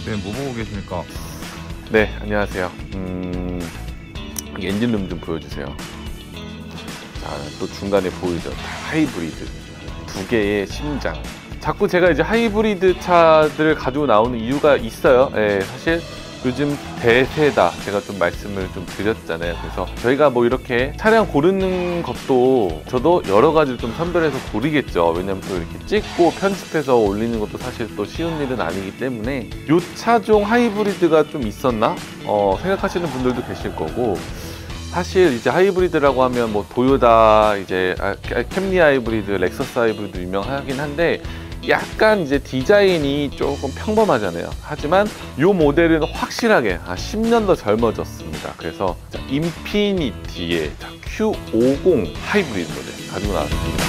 네, 뭐 보고 계십니까? 네, 안녕하세요. 엔진룸 좀 보여주세요. 자, 또 중간에 보이죠? 하이브리드. 두 개의 심장. 자꾸 제가 이제 하이브리드 차들을 가지고 나오는 이유가 있어요. 예, 사실 요즘 대세다 제가 좀 말씀을 좀 드렸잖아요. 그래서 저희가 뭐 이렇게 차량 고르는 것도 저도 여러 가지를 좀 선별해서 고르겠죠. 왜냐면 또 이렇게 찍고 편집해서 올리는 것도 사실 또 쉬운 일은 아니기 때문에 요 차종 하이브리드가 좀 있었나 생각하시는 분들도 계실 거고, 사실 이제 하이브리드라고 하면 뭐 도요타 이제 캠리 하이브리드, 렉서스 하이브리드 유명하긴 한데 약간 이제 디자인이 조금 평범하잖아요. 하지만 이 모델은 확실하게 10년 더 젊어졌습니다. 그래서 인피니티의 Q50 하이브리드 모델 가지고 나왔습니다.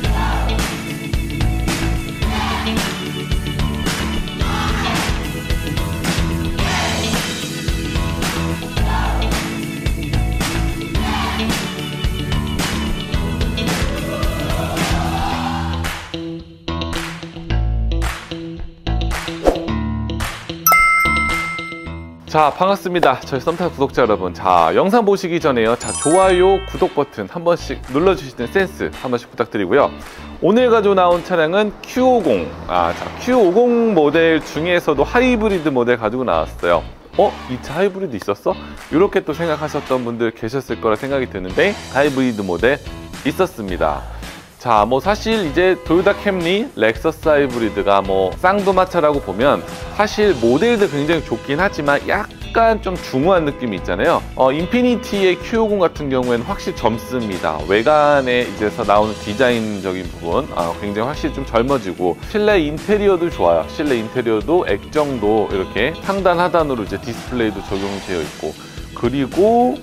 자, 반갑습니다. 저희 썸타 구독자 여러분. 자, 영상 보시기 전에요. 자, 좋아요, 구독 버튼 한 번씩 눌러주시는 센스 한 번씩 부탁드리고요. 오늘 가지고 나온 차량은 Q50. Q50 모델 중에서도 하이브리드 모델 가지고 나왔어요. 이 차 하이브리드 있었어? 이렇게 또 생각하셨던 분들 계셨을 거라 생각이 드는데, 하이브리드 모델 있었습니다. 자, 뭐 사실 이제 도요타 캠리, 렉서스 하이브리드가 뭐 쌍두마차라고 보면 사실 모델도 굉장히 좋긴 하지만 약간 좀 중후한 느낌이 있잖아요. 인피니티의 Q50 같은 경우에는 확실히 젊습니다. 외관에 이제서 나오는 디자인적인 부분 굉장히 확실히 좀 젊어지고, 실내 인테리어도 좋아요. 실내 인테리어도 액정도 이렇게 상단 하단으로 이제 디스플레이도 적용이 되어 있고, 그리고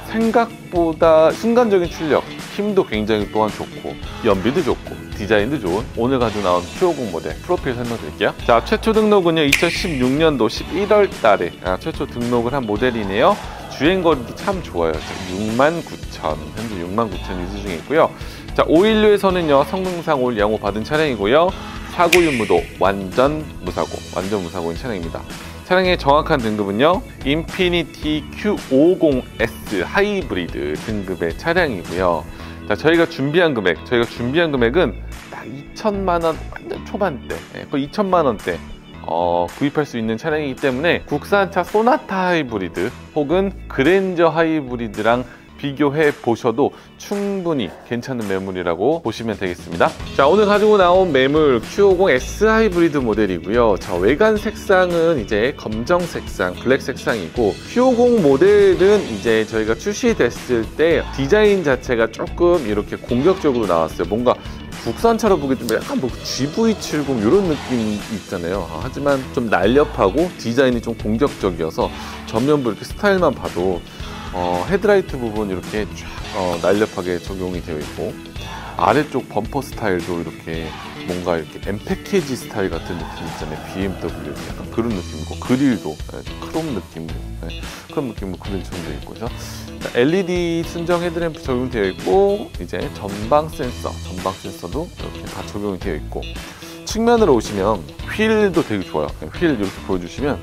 생각보다 순간적인 출력, 힘도 굉장히 또한 좋고, 연비도 좋고, 디자인도 좋은 오늘 가지고 나온 Q50 모델 프로필 설명드릴게요. 자, 최초 등록은요 2016년도 11월 달에 최초 등록을 한 모델이네요. 주행거리도 참 좋아요. 69,000, 현재 69,000 유지 중에 있고요. 자, 오일류에서는요 성능상 올 양호 받은 차량이고요. 사고 유무도 완전 무사고인 차량입니다. 차량의 정확한 등급은요 인피니티 Q50S 하이브리드 등급의 차량이고요. 자, 저희가 준비한 금액은 딱 2천만원 완전 초반대, 거의 2천만원대 구입할 수 있는 차량이기 때문에 국산차 소나타 하이브리드 혹은 그랜저 하이브리드랑 비교해 보셔도 충분히 괜찮은 매물이라고 보시면 되겠습니다. 자, 오늘 가지고 나온 매물 Q50S 하이브리드 모델이고요. 자, 외관 색상은 이제 검정 색상, 블랙 색상이고, Q50 모델은 이제 저희가 출시됐을 때 디자인 자체가 조금 이렇게 공격적으로 나왔어요. 뭔가 국산차로 보기 좀 약간 뭐 GV70 이런 느낌이 있잖아요. 하지만 좀 날렵하고 디자인이 좀 공격적이어서 전면부 이렇게 스타일만 봐도 헤드라이트 부분 이렇게 쫙 날렵하게 적용이 되어 있고, 아래쪽 범퍼 스타일도 이렇게 뭔가 이렇게 M 패키지 스타일 같은 느낌 있잖아요. BMW 약간 그런 느낌이고, 그릴도 크롬 느낌으로 그런 느낌으로 그릴처럼 되어 있고, 그래서 LED 순정 헤드램프 적용되어 있고, 이제 전방 센서도 이렇게 다 적용이 되어 있고, 측면으로 오시면 휠도 되게 좋아요. 휠 이렇게 보여주시면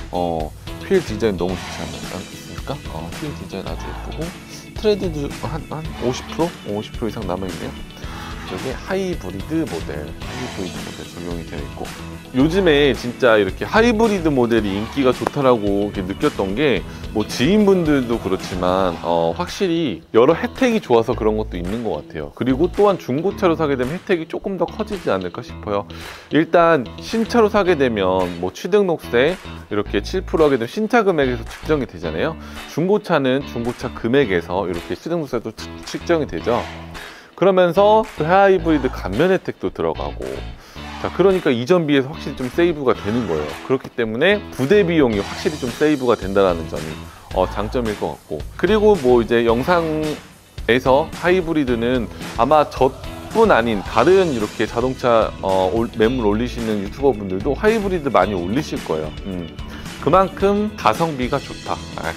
휠 디자인 너무 좋지 않습니까? 휠 디자인 아주 예쁘고, 트레드도 한 50% 이상 남아있네요. 여기 하이브리드 모델 적용이 되어 있고, 요즘에 진짜 이렇게 하이브리드 모델이 인기가 좋다라고 느꼈던 게, 뭐 지인분들도 그렇지만 확실히 여러 혜택이 좋아서 그런 것도 있는 것 같아요. 그리고 또한 중고차로 사게 되면 혜택이 조금 더 커지지 않을까 싶어요. 일단 신차로 사게 되면 뭐 취등록세 이렇게 7% 하게 되면 신차 금액에서 측정이 되잖아요. 중고차는 중고차 금액에서 이렇게 취등록세도 측정이 되죠. 그러면서 그 하이브리드 감면 혜택도 들어가고, 자, 그러니까 이전비에서 확실히 좀 세이브가 되는 거예요. 그렇기 때문에 부대 비용이 확실히 좀 세이브가 된다는 점이 장점일 것 같고, 그리고 뭐 이제 영상에서 하이브리드는 아마 저뿐 아닌 다른 이렇게 자동차 매물 올리시는 유튜버 분들도 하이브리드 많이 올리실 거예요. 그만큼 가성비가 좋다,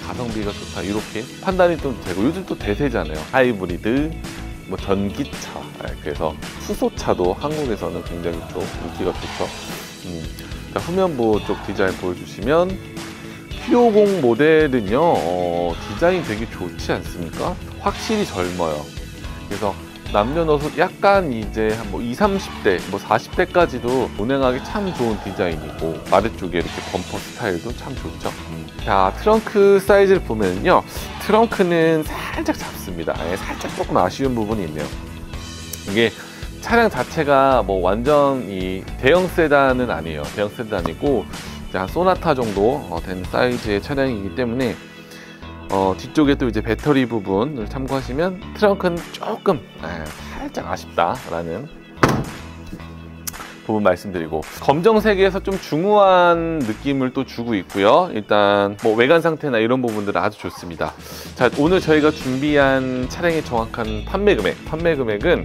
이렇게 판단이 좀 되고, 요즘 또 대세잖아요. 하이브리드, 뭐 전기차, 그래서 수소차도 한국에서는 굉장히 좀 인기가 좋죠. 자, 후면부 쪽 디자인 보여주시면 Q50 모델은요 디자인 되게 좋지 않습니까? 확실히 젊어요. 그래서 남녀노소 약간 이제 한 뭐 20, 30대, 뭐 40대까지도 운행하기 참 좋은 디자인이고 아래쪽에 이렇게 범퍼 스타일도 참 좋죠. 자, 트렁크 사이즈를 보면요, 트렁크는 살짝 작습니다. 살짝 조금 아쉬운 부분이 있네요. 이게 차량 자체가 뭐 완전 이 대형 세단은 아니에요. 대형 세단이고 한 소나타 정도 된 사이즈의 차량이기 때문에 뒤쪽에 또 이제 배터리 부분을 참고하시면 트렁크는 조금 살짝 아쉽다라는 부분 말씀드리고, 검정색에서 좀 중후한 느낌을 또 주고 있고요. 일단 뭐 외관 상태나 이런 부분들은 아주 좋습니다. 자, 오늘 저희가 준비한 차량의 정확한 판매 금액은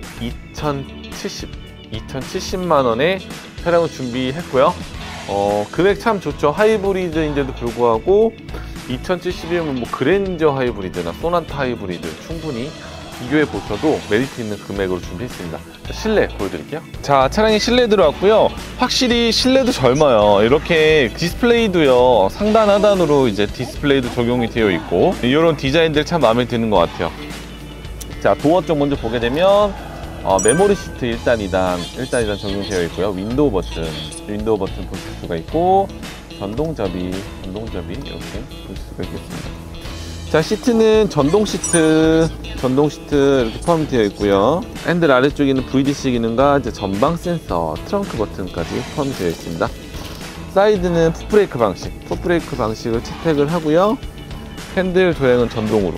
2,070만 원에 차량을 준비했고요. 금액 참 좋죠. 하이브리드인데도 불구하고 2070이면 뭐 그랜저 하이브리드나 소나타 하이브리드 충분히 비교해 보셔도 메리트 있는 금액으로 준비했습니다. 실내 보여드릴게요. 자, 차량이 실내 들어왔고요. 확실히 실내도 젊어요. 이렇게 디스플레이도요, 상단 하단으로 이제 디스플레이도 적용이 되어 있고, 이런 디자인들 참 마음에 드는 것 같아요. 자, 도어 쪽 먼저 보게 되면 메모리 시트 1단, 2단 적용되어 있고요. 윈도우 버튼 보실 수가 있고, 전동잡이 이렇게 보실 수가 있겠습니다. 자, 시트는 전동 시트 이렇게 포함되어 있고요. 핸들 아래쪽에는 VDC 기능과 이제 전방 센서, 트렁크 버튼까지 포함되어 있습니다. 사이드는 풋브레이크 방식을 채택을 하고요. 핸들 도행은 전동으로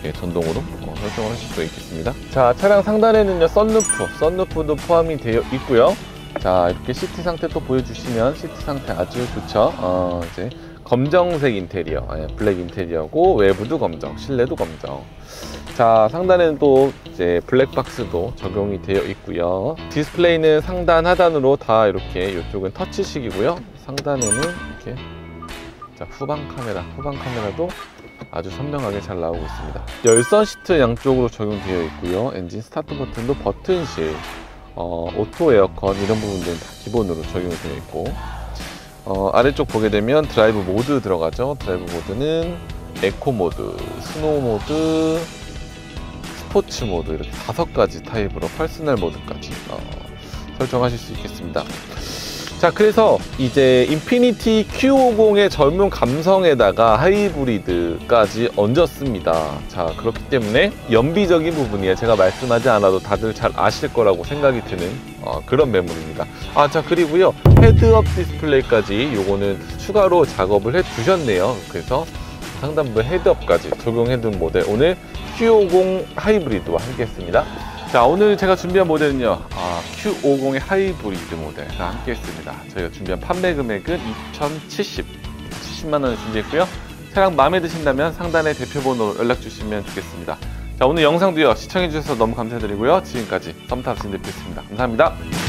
설정을 하실 수가 있겠습니다. 자, 차량 상단에는요, 썬루프도 포함이 되어 있고요. 자, 이렇게 시트 상태 또 보여주시면 시트 상태 아주 좋죠. 이제 검정색 인테리어, 블랙 인테리어고, 외부도 검정, 실내도 검정. 자, 상단에는 또 이제 블랙박스도 적용이 되어 있고요. 디스플레이는 상단 하단으로 다 이렇게, 이쪽은 터치식이고요. 상단에는 이렇게, 자, 후방 카메라도 아주 선명하게 잘 나오고 있습니다. 열선 시트 양쪽으로 적용되어 있고요. 엔진 스타트 버튼도 버튼식, 오토 에어컨 이런 부분들은 다 기본으로 적용이 되어 있고, 아래쪽 보게 되면 드라이브 모드 들어가죠. 드라이브 모드는 에코 모드, 스노우 모드, 스포츠 모드 이렇게 5가지 타입으로 퍼스널 모드까지 설정하실 수 있겠습니다. 자, 그래서 이제 인피니티 Q50의 젊은 감성에다가 하이브리드까지 얹었습니다. 자, 그렇기 때문에 연비적인 부분이에요. 제가 말씀하지 않아도 다들 잘 아실 거라고 생각이 드는 그런 매물입니다. 자, 그리고요, 헤드업 디스플레이까지 요거는 추가로 작업을 해 두셨네요. 그래서 상단부에 헤드업까지 적용해둔 모델, 오늘 Q50 하이브리드와 함께 했습니다. 자, 오늘 제가 준비한 모델은요, Q50의 하이브리드 모델과 함께 했습니다. 저희가 준비한 판매 금액은 2,070만 원을 준비했고요. 차량 마음에 드신다면 상단에 대표번호로 연락 주시면 좋겠습니다. 자, 오늘 영상도요, 시청해 주셔서 너무 감사드리고요. 지금까지 썸탑 진대표였습니다. 감사합니다.